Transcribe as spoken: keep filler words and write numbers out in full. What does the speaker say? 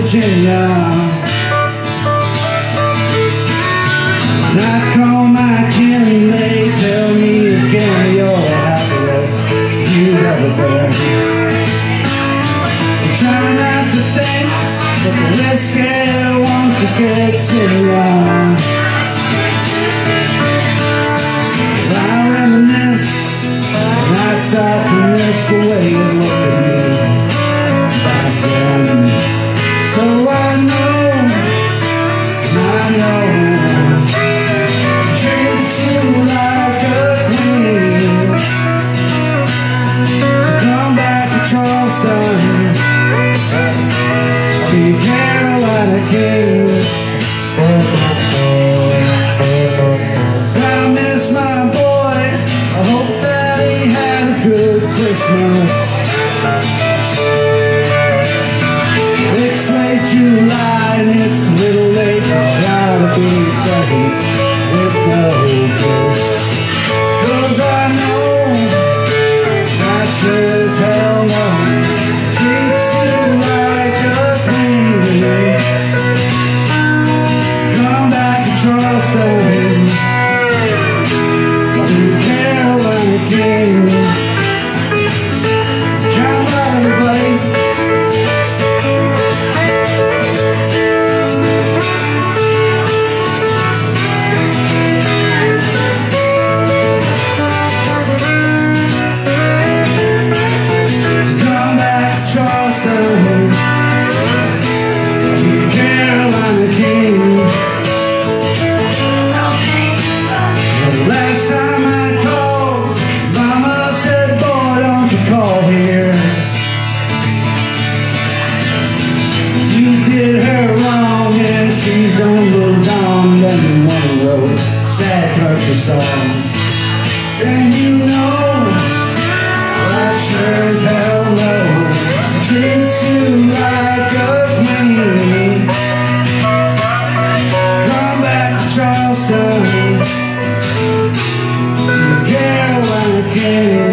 Virginia. And I call my kin, they tell me again, you're the happiest you've ever been. You try not to think, but the whiskey once it gets in you. I reminisce, and I start to miss the way you looked at me back then. So I know, I know, treats you like a queen. So come back to Charleston, be Carolina King. I miss my boy, I hope that he had a good Christmas. It's late July and it's a little late to try to be present with no gift. 'Cause I know, I sure as hell know, treats you like a queen. Come back to Charleston, Carolina King. Come on, everybody. Come back to Charleston, Carolina King. Last time I called, Mama said, boy, don't you call here. You did her wrong and she's done moved on. Then you wanna wrote sad country song. And you know, I sure as hell know, treats you like a queen. Come back to Charleston, Carolina King.